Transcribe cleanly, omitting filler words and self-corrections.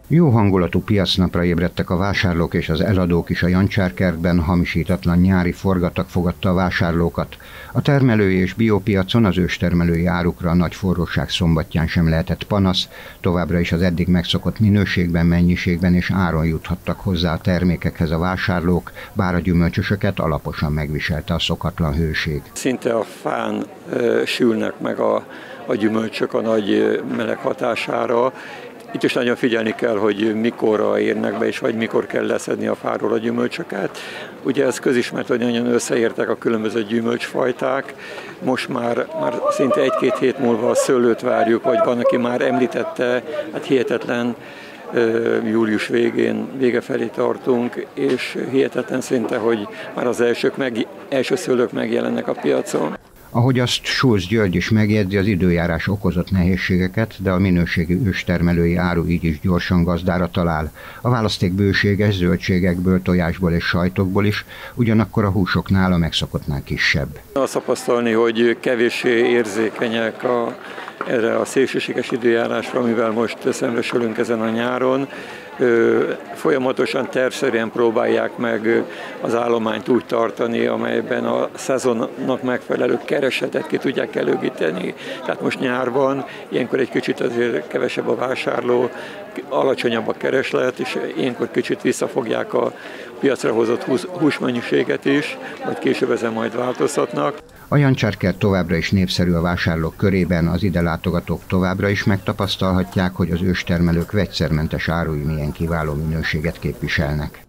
Jó hangulatú piacnapra ébredtek a vásárlók és az eladók is a Jancsárkertben, hamisítatlan nyári forgatag fogadta a vásárlókat. A termelői és biopiacon az őstermelői árukra a nagy forróság szombatján sem lehetett panasz, továbbra is az eddig megszokott minőségben, mennyiségben és áron juthattak hozzá a termékekhez a vásárlók, bár a gyümölcsösöket alaposan megviselte a szokatlan hőség. Szinte a fán sülnek meg a gyümölcsök a nagy meleg hatására. Itt is nagyon figyelni kell, hogy mikorra érnek be, és vagy mikor kell leszedni a fáról a gyümölcsöket. Ugye ez közismert, hogy nagyon összeértek a különböző gyümölcsfajták. Most már szinte egy-két hét múlva a szőlőt várjuk, vagy van, aki már említette, hát hihetetlen, július vége felé tartunk, és hihetetlen szinte, hogy már az első szőlők megjelennek a piacon. Ahogy azt Schulz György is megjegyzi, az időjárás okozott nehézségeket, de a minőségi őstermelői áru így is gyorsan gazdára talál. A választék bőséges, zöldségekből, tojásból és sajtokból is, ugyanakkor a húsoknál a megszokottnál kisebb. Azt tapasztalni, hogy kevéssé érzékenyek erre a szélsőséges időjárásra, amivel most szembesülünk ezen a nyáron. Folyamatosan tervszerűen próbálják meg az állományt úgy tartani, amelyben a szezonnak megfelelő keresetet ki tudják elégíteni. Tehát most nyár van, ilyenkor egy kicsit azért kevesebb a vásárló, alacsonyabb a kereslet, és ilyenkor kicsit visszafogják a piacra hozott húsmennyiséget is, majd később ezen majd változtatnak. A Jancsárkert továbbra is népszerű a vásárlók körében, az ide látogatók továbbra is megtapasztalhatják, hogy az őstermelők vegyszermentes árui milyen kiváló minőséget képviselnek.